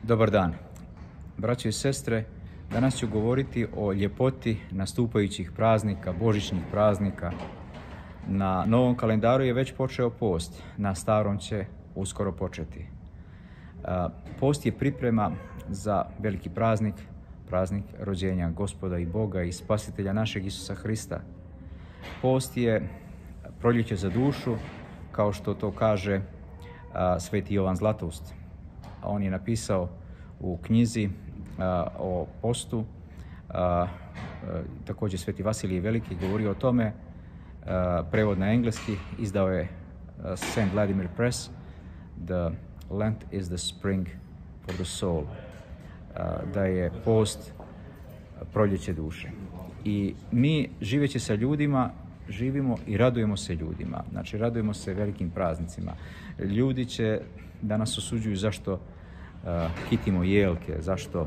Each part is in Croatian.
Dobar dan, braćo i sestre. Danas ću govoriti o ljepoti nastupajućih praznika, božićnih praznika. Na novom kalendaru je već počeo post, na starom će uskoro početi. Post je priprema za veliki praznik, praznik rođenja Gospoda i Boga i Spasitelja našeg Isusa Hrista. Post je proljeće za dušu, kao što to kaže Sveti Jovan Zlatoust. On je napisao u knjizi o postu, također Sveti Vasilij Veliki govorio o tome, prevod na engleski, izdao je St. Vladimir Press, The Lent is the spring for the soul, da je post proljeće duše. I mi, živeći sa ljudima, živimo i radujemo se ljudima. Znači, radujemo se velikim praznicima. Ljudi će danas osuđuju zašto kitimo jelke, zašto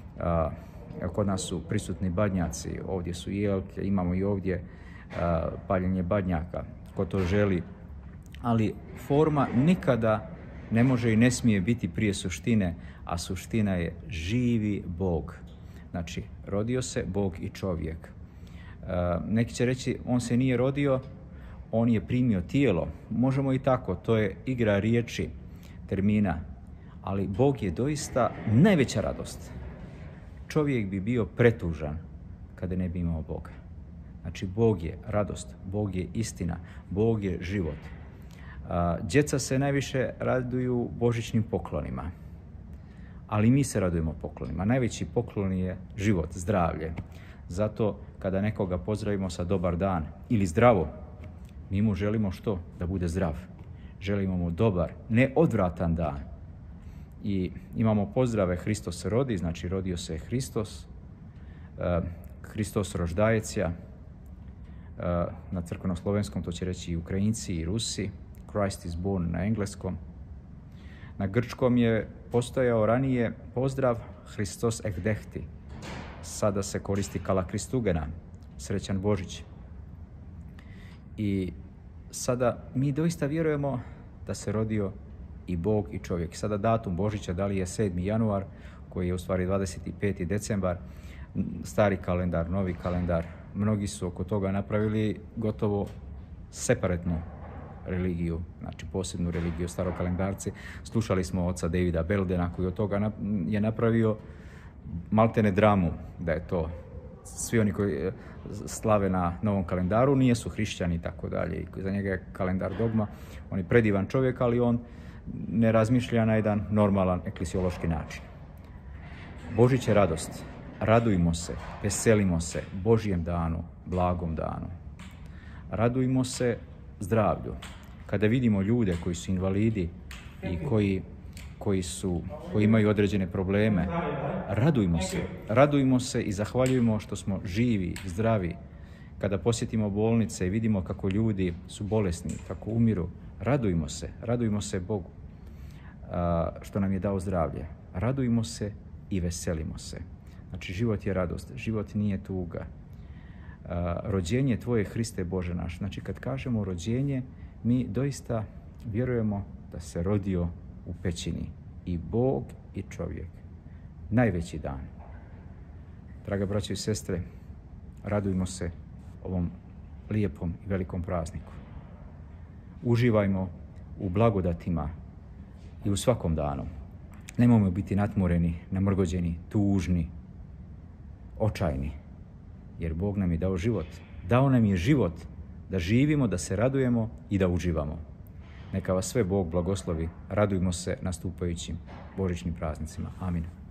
kod nas su prisutni badnjaci, ovdje su jelke, imamo i ovdje paljenje badnjaka, ko to želi. Ali forma nikada ne može i ne smije biti prije suštine, a suština je živi Bog. Znači, rodio se Bog i čovjek. Neki će reći, on se nije rodio, on je primio tijelo. Možemo i tako, to je igra riječi, termina. Ali Bog je doista najveća radost. Čovjek bi bio pretužan kada ne bi imao Boga. Znači, Bog je radost, Bog je istina, Bog je život. Djeca se najviše raduju božićnim poklonima, ali mi se radujemo poklonima. Najveći poklon je život, zdravlje. Zato kada nekoga pozdravimo sa dobar dan ili zdravo, mi mu želimo što? Da bude zdrav. Želimo mu dobar, ne odvratan dan. I imamo pozdrave Hristos se rodi, znači rodio se Hristos, Hristos roždajecija, na crkveno-slovenskom to će reći i Ukrajinci i Rusi, Christ is born na engleskom. Na grčkom je postojao ranije pozdrav Hristos ekdehti, sada se koristi kala Kristugena, srećan Božić. I sada mi doista vjerujemo da se rodio i Bog i čovjek. Sada datum Božića, da li je 7. januar, koji je u stvari 25. decembar, stari kalendar, novi kalendar. Mnogi su oko toga napravili gotovo separatnu religiju, znači posebnu religiju starokalendarci. Slušali smo oca Davida Beldena koji od toga je napravio maltene dramu, da je to. Svi oni koji slave na novom kalendaru nisu hrišćani i tako dalje. Za njega je kalendar dogma. On je predivan čovjek, ali on ne razmišlja na jedan normalan eklesiološki način. Božić je radost. Radujmo se, veselimo se Božijem danu, blagom danu. Radujmo se zdravlju. Kada vidimo ljude koji su invalidi i koji imaju određene probleme, radujmo se i zahvaljujemo što smo živi, zdravi. Kada posjetimo bolnice i vidimo kako ljudi su bolesni, kako umiru, radujmo se Bogu što nam je dao zdravlje. Radujmo se i veselimo se. Znači, život je radost, život nije tuga. Rođenje tvoje, Hriste Bože naš. Znači, kad kažemo rođenje, mi doista vjerujemo da se rodio u pećini i Bog i čovjek. Najveći dan. Draga braćo i sestre, radujmo se ovom lijepom i velikom prazniku. Uživajmo u blagodatima i u svakom danu. Nemojmo biti natmoreni, namrgođeni, tužni, očajni, jer Bog nam je dao život. Dao nam je život da živimo, da se radujemo i da uživamo. Neka vas sve Bog blagoslovi. Radujmo se nastupajućim božićnim praznicima. Amin.